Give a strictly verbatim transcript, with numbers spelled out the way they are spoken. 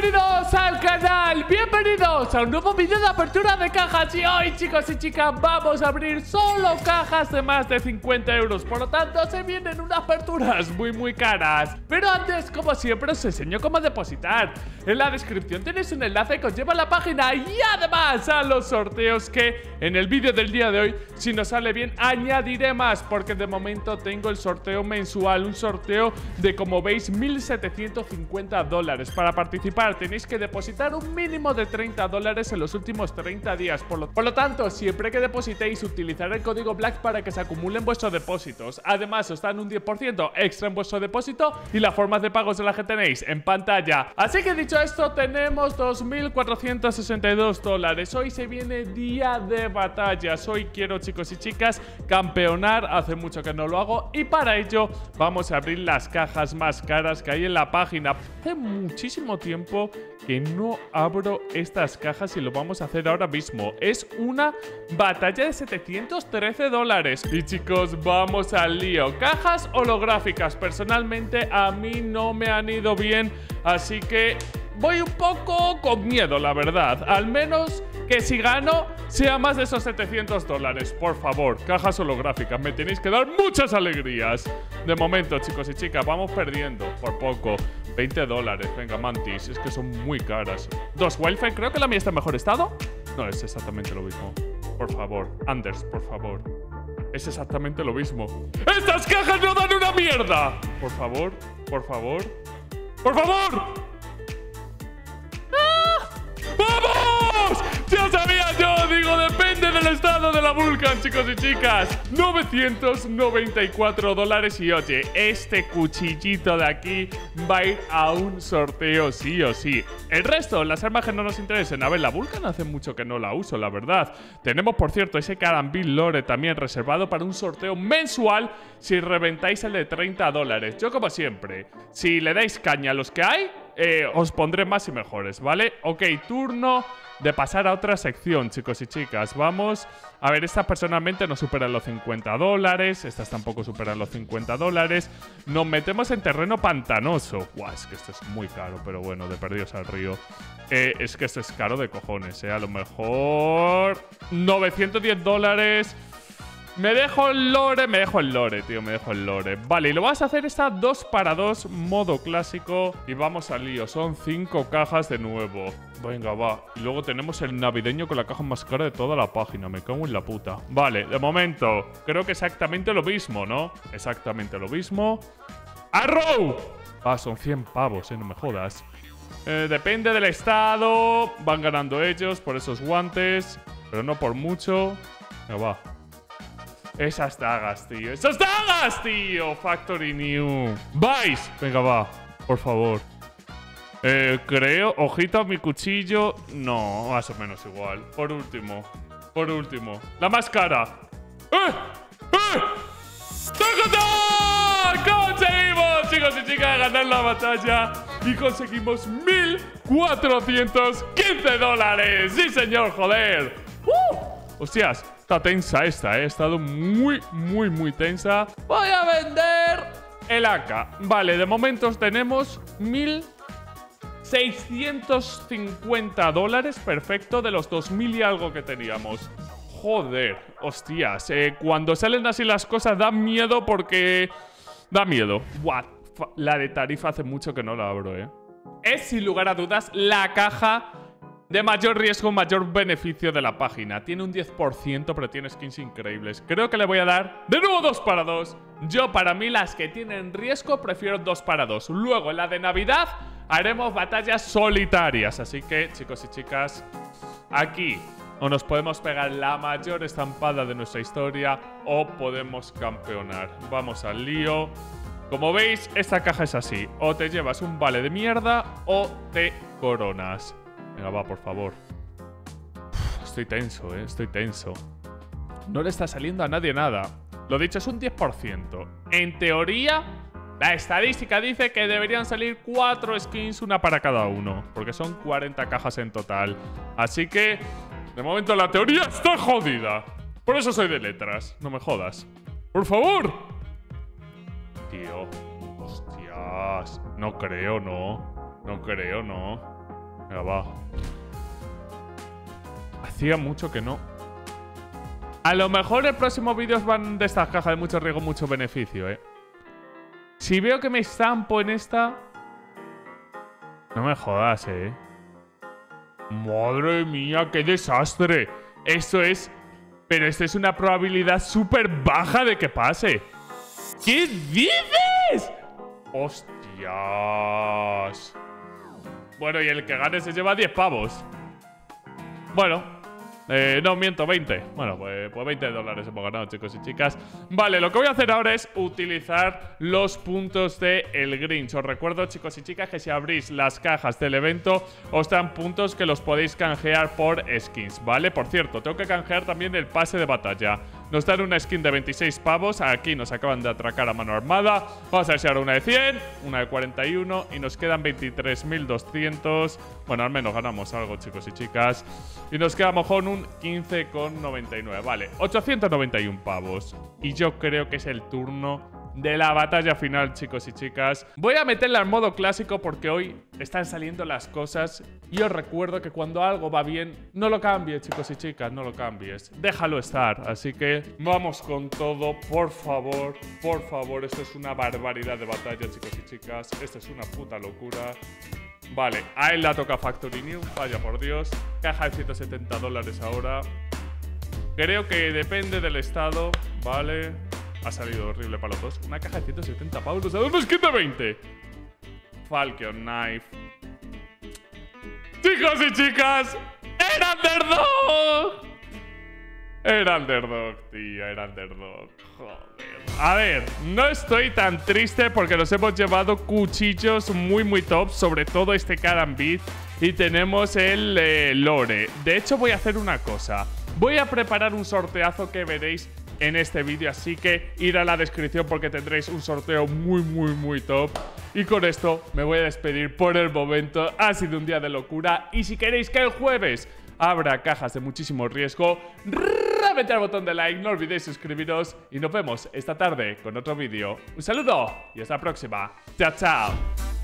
Bienvenidos al canal, bienvenidos a un nuevo vídeo de apertura de cajas. Y hoy, chicos y chicas, vamos a abrir solo cajas de más de cincuenta euros. Por lo tanto, se vienen unas aperturas muy muy caras. Pero antes, como siempre, os enseño cómo depositar. En la descripción tenéis un enlace que os lleva a la página y además a los sorteos que en el vídeo del día de hoy, si nos sale bien, añadiré más. Porque de momento tengo el sorteo mensual, un sorteo de, como veis, mil setecientos cincuenta dólares. Para participar tenéis que depositar un mínimo de treinta dólares en los últimos treinta días. Por lo, por lo tanto, siempre que depositéis, utilizar el código Black para que se acumulen vuestros depósitos. Además, os dan un diez por ciento extra en vuestro depósito y las formas de pago se las que tenéis en pantalla. Así que dicho esto, tenemos dos mil cuatrocientos sesenta y dos dólares. Hoy se viene día de batallas. Hoy quiero, chicos y chicas, campeonar. Hace mucho que no lo hago y para ello vamos a abrir las cajas más caras que hay en la página. Hace muchísimo tiempo que no abro estas cajas y lo vamos a hacer ahora mismo. Es una batalla de setecientos trece dólares. Y chicos, vamos al lío. Cajas holográficas. Personalmente a mí no me han ido bien, así que voy un poco con miedo, la verdad. Al menos que si gano sea más de esos setecientos dólares. Por favor, cajas holográficas, me tenéis que dar muchas alegrías. De momento, chicos y chicas, vamos perdiendo por poco. veinte dólares, venga, Mantis, es que son muy caras. Dos Wildfire, creo que la mía está en mejor estado. No, es exactamente lo mismo. Por favor, Anders, por favor. Es exactamente lo mismo. ¡Estas cajas no dan una mierda! Por favor, por favor, por favor. ¡Ah! ¡Vamos! ¡Ya sabía yo! Digo, depende del estado de la Vulcan, chicos y chicas. novecientos noventa y cuatro dólares. Y oye, este cuchillito de aquí va a ir a un sorteo sí o sí. El resto, las armas que no nos interesen. A ver, la Vulcan hace mucho que no la uso, la verdad. Tenemos, por cierto, ese Carambil Lore también reservado para un sorteo mensual si reventáis el de treinta dólares. Yo, como siempre, si le dais caña a los que hay, eh, os pondré más y mejores, ¿vale? Ok, turno de pasar a otra sección, chicos y chicas. Vamos a ver, estas personalmente no superan los cincuenta dólares. Estas tampoco superan los cincuenta dólares. Nos metemos en terreno pantanoso. Guau, es que esto es muy caro, pero bueno, de perdidos al río. eh, Es que esto es caro de cojones, eh. A lo mejor novecientos diez dólares. Me dejo el lore, me dejo el lore, tío, me dejo el lore. Vale, y lo vas a hacer esta dos para dos, modo clásico. Y vamos al lío, son cinco cajas de nuevo. Venga, va. Y luego tenemos el navideño con la caja más cara de toda la página. Me cago en la puta. Vale, de momento, creo que exactamente lo mismo, ¿no? Exactamente lo mismo. ¡Arrow! Ah, son cien pavos, eh, no me jodas. Eh, depende del estado. Van ganando ellos por esos guantes, pero no por mucho. Venga, va. Esas dagas, tío. ¡Esas dagas, tío! Factory New. ¡Vais! Venga, va. Por favor. Eh, creo... Ojito a mi cuchillo. No, más o menos igual. Por último. Por último. La más cara. ¡Eh! ¡Eh! ¡Tácata! ¡Conseguimos, chicos y chicas, ganar la batalla! Y conseguimos mil cuatrocientos quince dólares. ¡Sí, señor! ¡Joder! ¡Uh! ¡Hostias! Está tensa esta, ¿eh? He estado muy, muy, muy tensa. Voy a vender el A K. Vale, de momento tenemos mil seiscientos cincuenta dólares. Perfecto, de los dos mil y algo que teníamos. Joder, hostias. Eh, cuando salen así las cosas da miedo porque... Da miedo. What? La de tarifa hace mucho que no la abro, ¿eh? Es, sin lugar a dudas, la caja de mayor riesgo, mayor beneficio de la página. Tiene un diez por ciento, pero tiene skins increíbles. Creo que le voy a dar de nuevo dos para dos. Yo, para mí, las que tienen riesgo, prefiero dos para dos. Luego, en la de Navidad, haremos batallas solitarias. Así que, chicos y chicas, aquí o nos podemos pegar la mayor estampada de nuestra historia o podemos campeonar. Vamos al lío. Como veis, esta caja es así. O te llevas un vale de mierda o te coronas. Venga, va, por favor. Uf, estoy tenso, eh. Estoy tenso. No le está saliendo a nadie nada. Lo dicho, es un diez por ciento. En teoría, la estadística dice que deberían salir cuatro skins, una para cada uno. Porque son cuarenta cajas en total. Así que, de momento, la teoría está jodida. Por eso soy de letras. No me jodas. ¡Por favor! Tío. Hostias. No creo, no. No creo, no. Venga, va. Hacía mucho que no. A lo mejor el próximo vídeos van de estas cajas de mucho riesgo, mucho beneficio, eh. Si veo que me estampo en esta... No me jodas, eh. Madre mía, qué desastre. Esto es... Pero esto es una probabilidad súper baja de que pase. ¿Qué dices? ¡Hostias! Bueno, y el que gane se lleva diez pavos. Bueno... Eh, no, miento, veinte. Bueno, pues, pues veinte dólares hemos ganado, chicos y chicas. Vale, lo que voy a hacer ahora es utilizar los puntos de el Grinch. Os recuerdo, chicos y chicas, que si abrís las cajas del evento os dan puntos que los podéis canjear por skins, ¿vale? Por cierto, tengo que canjear también el pase de batalla. Nos dan una skin de veintiséis pavos. Aquí nos acaban de atracar a mano armada. Vamos a ver si ahora una de cien, una de cuarenta y uno y nos quedan veintitrés mil doscientos. Bueno, al menos ganamos algo, chicos y chicas. Y nos queda a lo mejor un quince con noventa y nueve. Vale, ochocientos noventa y uno pavos. Y yo creo que es el turno de la batalla final, chicos y chicas. Voy a meterla en modo clásico porque hoy están saliendo las cosas. Y os recuerdo que cuando algo va bien, no lo cambies, chicos y chicas, no lo cambies. Déjalo estar. Así que vamos con todo, por favor, por favor. Esto es una barbaridad de batalla, chicos y chicas. Esto es una puta locura. Vale, a él la toca Factory New, vaya por Dios. Caja de ciento setenta dólares ahora. Creo que depende del estado. Vale, ha salido horrible para los dos. Una caja de ciento setenta pavos, nos ha dado un skin de veinte. Falcon Knife. Chicos y chicas, ¡era Underdog! Era Underdog, tío, era Underdog. Joder. A ver, no estoy tan triste porque nos hemos llevado cuchillos muy, muy top. Sobre todo este Karambit. Y tenemos el eh, Lore. De hecho, voy a hacer una cosa. Voy a preparar un sorteazo que veréis en este vídeo. Así que ir a la descripción porque tendréis un sorteo muy, muy, muy top. Y con esto me voy a despedir por el momento. Ha sido un día de locura. Y si queréis que el jueves habrá cajas de muchísimo riesgo, reventad al botón de like, no olvidéis suscribiros y nos vemos esta tarde con otro vídeo. Un saludo y hasta la próxima. Chao, chao.